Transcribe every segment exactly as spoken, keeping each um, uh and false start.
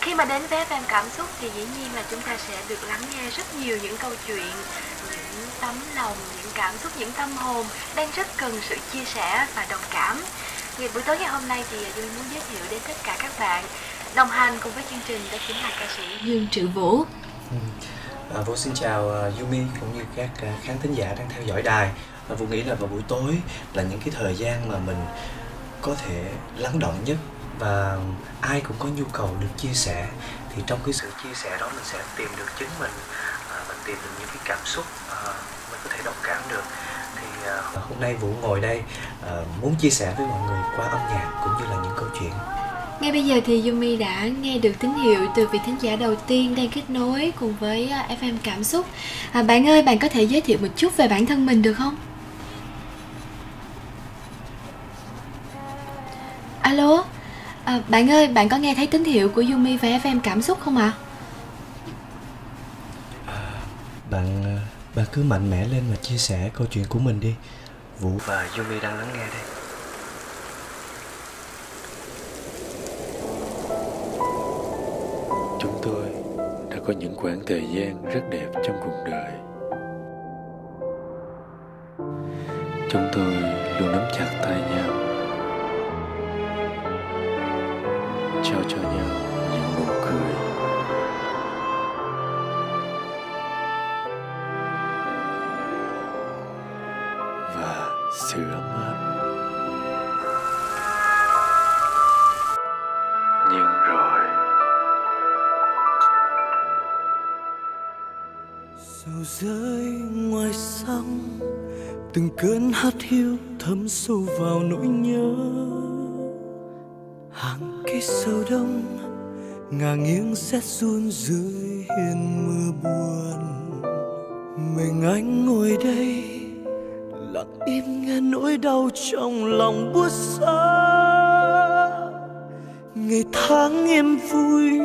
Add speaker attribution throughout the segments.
Speaker 1: Khi mà đến với ép em Cảm Xúc thì dĩ nhiên là chúng ta sẽ được lắng nghe rất nhiều những câu chuyện, những tấm lòng, những cảm xúc, những tâm hồn đang rất cần sự chia sẻ và đồng cảm. Ngày buổi tối ngày hôm nay thì Duy muốn giới thiệu đến tất cả các bạn đồng hành cùng với chương trình, đó chính là ca sĩ Dương Triệu Vũ.
Speaker 2: Ừ. À, Vũ xin chào uh, Yumi cũng như các uh, khán thính giả đang theo dõi đài. À, Vũ nghĩ là vào buổi tối là những cái thời gian mà mình có thể lắng động nhất và ai cũng có nhu cầu được chia sẻ. Thì trong cái sự chia sẻ đó mình sẽ tìm được chính mình, à, mình tìm được những cái cảm xúc à, mình có thể đồng cảm được. Thì à, hôm nay Vũ ngồi đây à, muốn chia sẻ với mọi người qua âm nhạc cũng như là những câu chuyện.
Speaker 1: Ngay bây giờ thì Yumi đã nghe được tín hiệu từ vị thính giả đầu tiên đang kết nối cùng với ép em Cảm Xúc. À, bạn ơi, bạn có thể giới thiệu một chút về bản thân mình được không? Alo, à, bạn ơi, bạn có nghe thấy tín hiệu của Yumi và ép em Cảm Xúc không ạ? À?
Speaker 2: À, bạn bạn cứ mạnh mẽ lên mà chia sẻ câu chuyện của mình đi. Vũ và Yumi đang lắng nghe đây.
Speaker 3: Chúng tôi đã có những khoảng thời gian rất đẹp trong cuộc đời. Chúng tôi luôn nắm chặt tay nhau, trao cho nhau những nụ cười, và sự ấm áp. Nhưng rồi
Speaker 4: dầu rơi ngoài sông, từng cơn hắt hiu thấm sâu vào nỗi nhớ. Hàng cây sầu đông ngả nghiêng rét run dưới hiên mưa buồn. Mình anh ngồi đây lặng im nghe nỗi đau trong lòng buốt xa. Ngày tháng em vui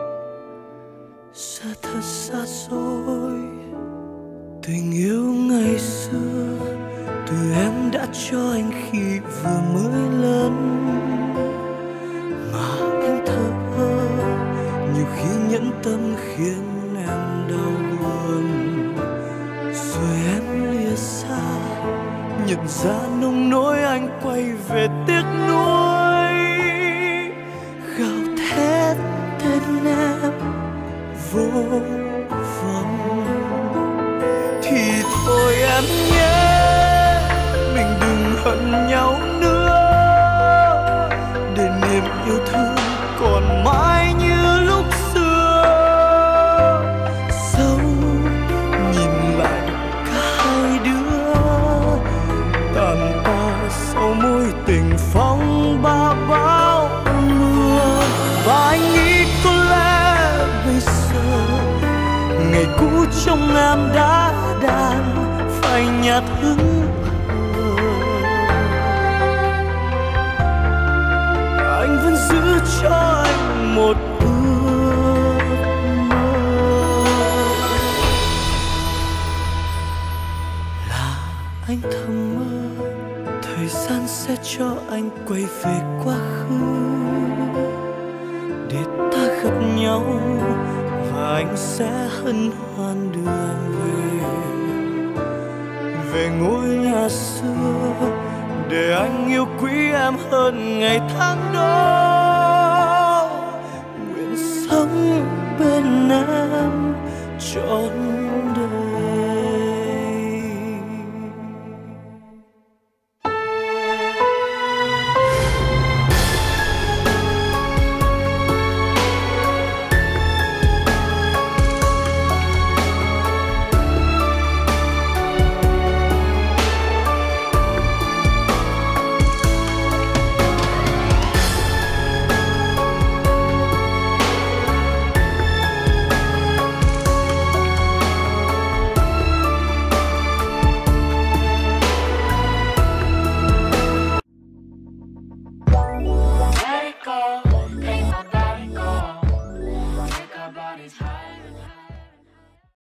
Speaker 4: giờ thật xa xôi. Tình yêu ngày xưa từ em đã cho anh khi vừa mới lớn, mà anh thờ ơ nhiều khi nhẫn tâm khiến em đau buồn. Rồi em lìa xa nhận ra nông nỗi anh quay về tiếc nuối. Gào thét tên em vô vọng thì thôi em nhé, mình đừng hận nhau nữa, để niềm yêu thương còn mãi như lúc xưa. Dẫu nhìn lại cả hai đứa tàn ta sau mối tình phong ba bão mưa. Và anh nghĩ có lẽ bây giờ ngày cũ trong em đã đàn phai nhạt hứng khờ. Anh vẫn giữ cho anh một ước mơ là anh thầm mơ thời gian sẽ cho anh quay về quá khứ, để ta gặp nhau và anh sẽ hân hoan đưa em về, về ngôi nhà xưa, để anh yêu quý em hơn ngày tháng đó.